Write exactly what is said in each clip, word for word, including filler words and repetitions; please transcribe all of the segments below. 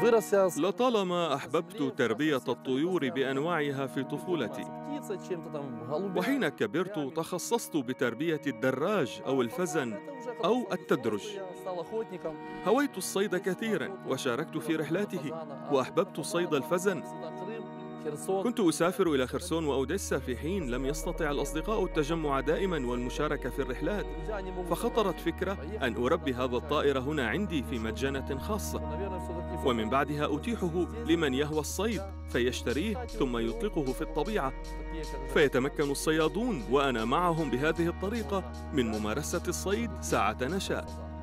لطالما أحببت تربية الطيور بأنواعها في طفولتي، وحين كبرت تخصصت بتربية الدراج أو الفزن أو التدرج. هويت الصيد كثيراً وشاركت في رحلاته، وأحببت صيد الفزن. كنت أسافر إلى خرسون وأوديسا في حين لم يستطع الأصدقاء التجمع دائماً والمشاركة في الرحلات، فخطرت فكرة أن أربي هذا الطائر هنا عندي في مجنة خاصة، ومن بعدها أتيحه لمن يهوى الصيد فيشتريه ثم يطلقه في الطبيعة، فيتمكن الصيادون وأنا معهم بهذه الطريقة من ممارسة الصيد ساعة نشاء.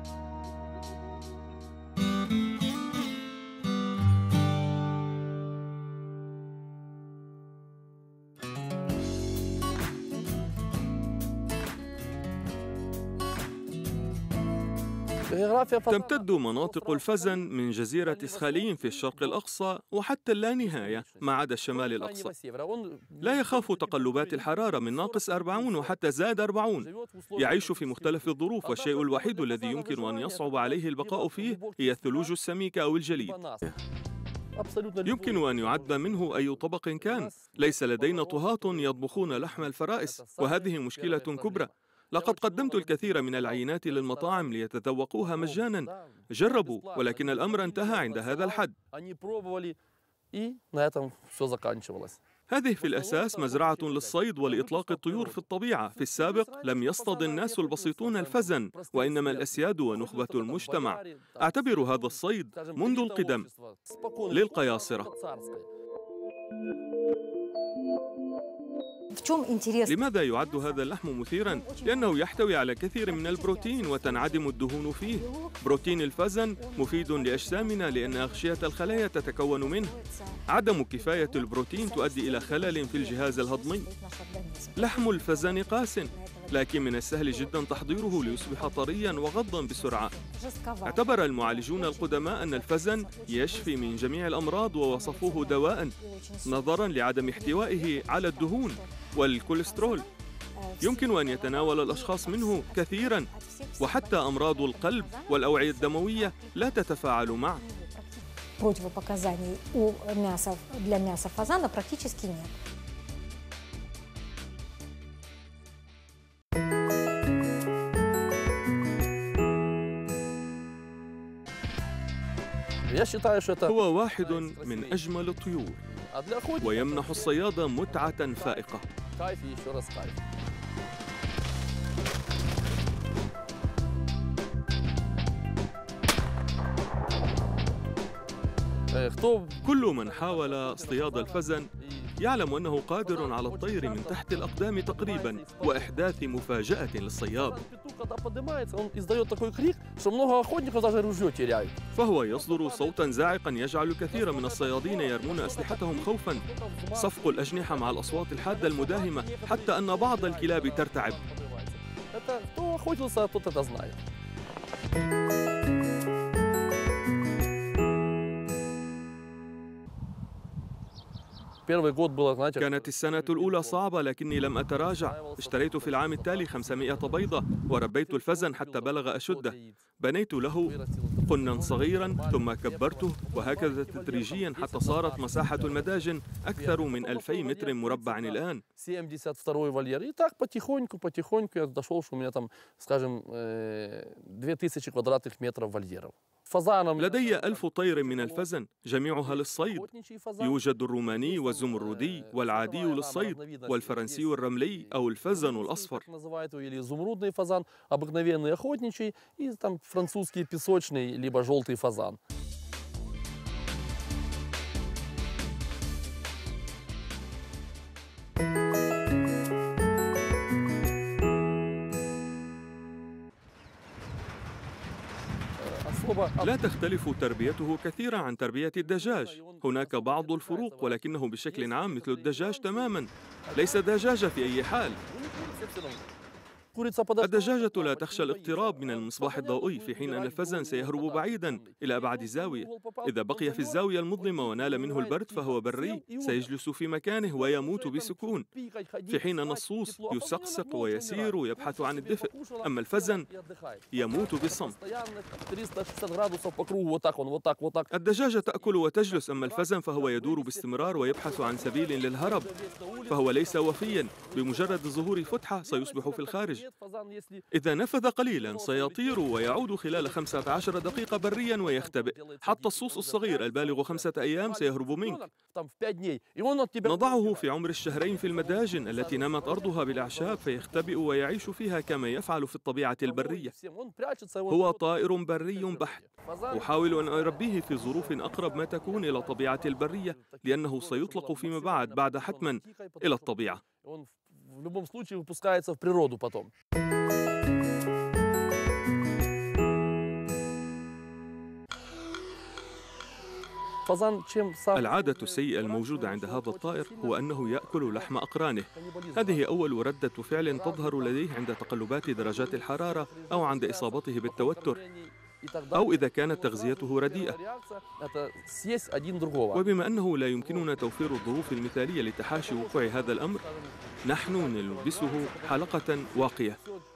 تمتد مناطق الفزن من جزيرة إسخالين في الشرق الأقصى وحتى اللانهاية ما عدا الشمال الأقصى. لا يخاف تقلبات الحرارة من ناقص أربعون وحتى زاد أربعون. يعيش في مختلف الظروف، والشيء الوحيد الذي يمكن أن يصعب عليه البقاء فيه هي الثلوج السميكة أو الجليد. يمكن أن يعد منه أي طبق كان. ليس لدينا طهاة يطبخون لحم الفرائس، وهذه مشكلة كبرى. لقد قدمت الكثير من العينات للمطاعم ليتذوقوها مجاناً. جربوا، ولكن الأمر انتهى عند هذا الحد. هذه في الأساس مزرعة للصيد ولإطلاق الطيور في الطبيعة. في السابق لم يصطاد الناس البسيطون الفزن، وإنما الأسياد ونخبة المجتمع. أعتبر هذا الصيد منذ القدم للقياصرة. لماذا يعد هذا اللحم مثيراً؟ لأنه يحتوي على كثير من البروتين وتنعدم الدهون فيه. بروتين الفزن مفيد لأجسامنا لأن أغشية الخلايا تتكون منه. عدم كفاية البروتين تؤدي إلى خلل في الجهاز الهضمي. لحم الفزن قاس، لكن من السهل جدا تحضيره ليصبح طريا وغضا بسرعة. اعتبر المعالجون القدماء أن الفزن يشفي من جميع الأمراض ووصفوه دواء نظرا لعدم احتوائه على الدهون والكوليسترول. يمكن أن يتناول الأشخاص منه كثيرا، وحتى أمراض القلب والأوعية الدموية لا تتفاعل معه. Противопоказаний у мяса для мяса фазана практически нет. هو واحد من أجمل الطيور، ويمنح الصياد متعة فائقة. كل من حاول اصطياد الفزن يعلم أنه قادر على الطير من تحت الأقدام تقريباً وإحداث مفاجأة للصياد. فهو يصدر صوتاً زاعقاً يجعل الكثير من الصيادين يرمون أسلحتهم خوفاً. صفق الأجنحة مع الأصوات الحادة المداهمة حتى أن بعض الكلاب ترتعب. كانت السنة الأولى صعبة، لكني لم أتراجع. اشتريت في العام التالي خمسمائة بيضة وربيت الفزن حتى بلغ أشده. بنيت له قنا صغيرا ثم كبرته، وهكذا تدريجيا حتى صارت مساحة المداجن أكثر من ألفي متر مربع الآن. لدي ألف طير من الفزن، جميعها للصيد. يوجد الروماني والزمردي والعادي للصيد، والفرنسي الرملي أو الفزن الأصفر. لا تختلف تربيته كثيرا عن تربية الدجاج. هناك بعض الفروق، ولكنه بشكل عام مثل الدجاج تماما. ليس دجاجة في أي حال. الدجاجة لا تخشى الاقتراب من المصباح الضوئي، في حين أن الفزن سيهرب بعيدا إلى أبعد زاوية. إذا بقي في الزاوية المظلمة ونال منه البرد فهو بري، سيجلس في مكانه ويموت بسكون، في حين أن الصوص يسقسق ويسير ويبحث عن الدفء، أما الفزن يموت بالصمت. الدجاجة تأكل وتجلس، أما الفزن فهو يدور باستمرار ويبحث عن سبيل للهرب، فهو ليس وفيا، بمجرد ظهور فتحة سيصبح في الخارج. إذا نفذ قليلا سيطير ويعود خلال خمسة عشر دقيقة بريا ويختبئ. حتى الصوص الصغير البالغ خمسة أيام سيهرب منك. نضعه في عمر الشهرين في المداجن التي نمت أرضها بالأعشاب فيختبئ ويعيش فيها كما يفعل في الطبيعة البرية. هو طائر بري بحت. أحاول أن أربيه في ظروف أقرب ما تكون إلى طبيعة البرية، لأنه سيطلق فيما بعد بعد حتما إلى الطبيعة. العادة السيئة الموجودة عند هذا الطائر هو أنه يأكل لحم أقرانه. هذه أول ردة فعل تظهر لديه عند تقلبات درجات الحرارة أو عند إصابته بالتوتر، أو إذا كانت تغذيته رديئة. وبما أنه لا يمكننا توفير الظروف المثالية لتحاشي وقوع هذا الأمر، نحن نلبسه حلقة واقية.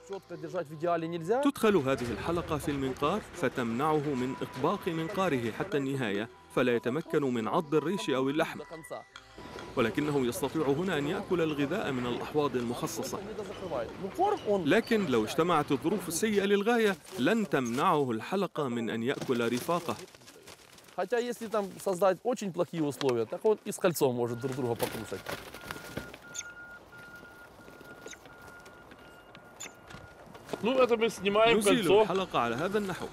تدخل هذه الحلقة في المنقار فتمنعه من إطباق منقاره حتى النهاية، فلا يتمكن من عض الريش أو اللحم، ولكنه يستطيع هنا أن يأكل الغذاء من الأحواض المخصصة. لكن لو اجتمعت الظروف السيئة للغاية لن تمنعه الحلقة من أن يأكل رفاقه. نزيل الحلقة على هذا النحو.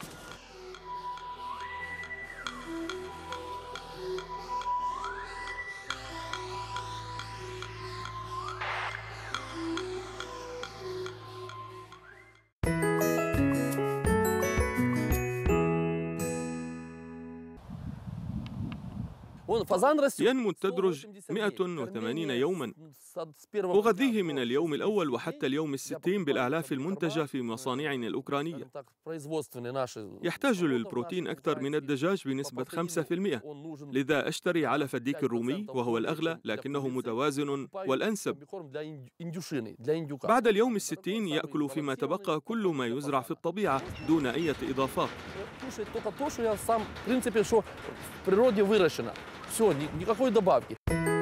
ينمو التدرج مئة وثمانين يوما. أغذيه من اليوم الأول وحتى اليوم الستين بالأعلاف المنتجة في مصانعنا الأوكرانية. يحتاج للبروتين أكثر من الدجاج بنسبة خمسة بالمئة، لذا أشتري علف الديك الرومي وهو الأغلى لكنه متوازن والأنسب. بعد اليوم الستين يأكل فيما تبقى كل ما يزرع في الطبيعة دون أي إضافات. Все, никакой добавки.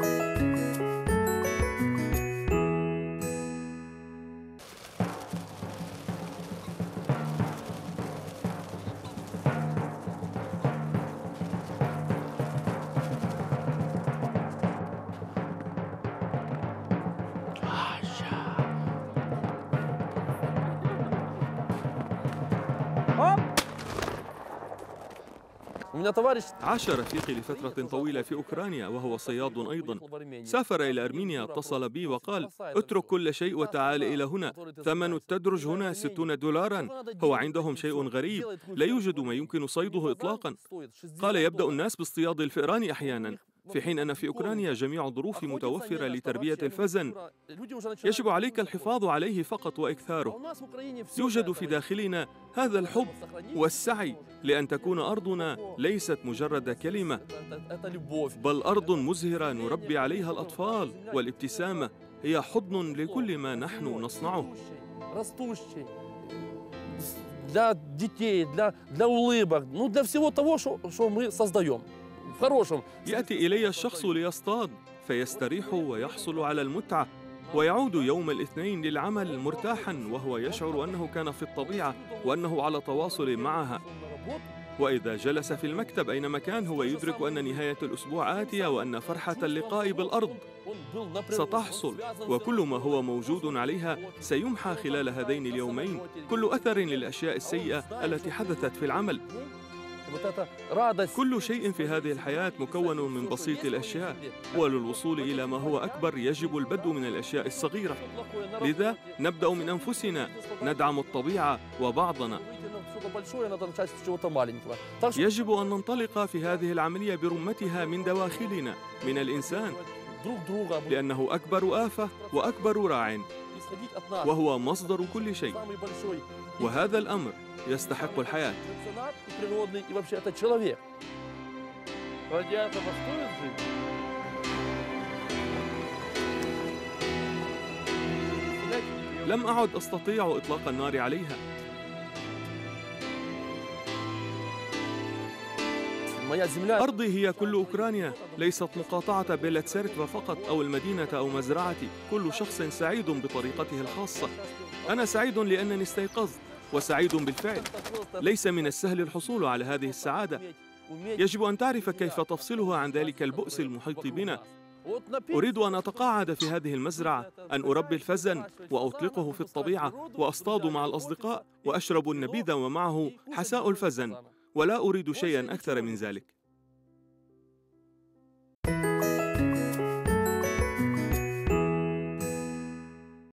عاش رفيقي لفترة طويلة في أوكرانيا وهو صياد أيضا. سافر إلى أرمينيا، اتصل بي وقال: اترك كل شيء وتعال إلى هنا، ثمن التدرج هنا ستون دولارا. هو عندهم شيء غريب، لا يوجد ما يمكن صيده إطلاقا. قال: يبدأ الناس باصطياد الفئران أحيانا، في حين أن في أوكرانيا جميع الظروف متوفرة لتربية الفزن. يجب عليك الحفاظ عليه فقط وإكثاره. يوجد في داخلنا هذا الحب والسعي لأن تكون أرضنا ليست مجرد كلمة، بل أرض مزهرة نربي عليها الأطفال، والابتسامة هي حضن لكل ما نحن نصنعه. для детей, для, для улыбок, ну для всего того, что, что мы создаем. В хорошем. يأتي إلي الشخص ليصطاد فيستريح ويحصل على المتعة، ويعود يوم الاثنين للعمل مرتاحا وهو يشعر أنه كان في الطبيعة وأنه على تواصل معها. وإذا جلس في المكتب أينما كان هو يدرك أن نهاية الأسبوع آتية وأن فرحة اللقاء بالأرض ستحصل، وكل ما هو موجود عليها سيمحى خلال هذين اليومين، كل أثر للأشياء السيئة التي حدثت في العمل. كل شيء في هذه الحياة مكون من بسيط الأشياء، وللوصول إلى ما هو أكبر يجب البدء من الأشياء الصغيرة. لذا نبدأ من أنفسنا، ندعم الطبيعة وبعضنا. يجب أن ننطلق في هذه العملية برمتها من دواخلنا، من الإنسان. لأنه أكبر آفة وأكبر راع، وهو مصدر كل شيء، وهذا الأمر يستحق الحياة. لم أعد أستطيع إطلاق النار عليها. أرضي هي كل أوكرانيا، ليست مقاطعة بيلتسيركفا فقط أو المدينة أو مزرعتي. كل شخص سعيد بطريقته الخاصة. أنا سعيد لأنني استيقظت، وسعيد بالفعل. ليس من السهل الحصول على هذه السعادة. يجب أن تعرف كيف تفصلها عن ذلك البؤس المحيط بنا. أريد أن أتقاعد في هذه المزرعة، أن أربي الفزن وأطلقه في الطبيعة، وأصطاد مع الأصدقاء، وأشرب النبيذ ومعه حساء الفزن، ولا أريد شيئا أكثر من ذلك.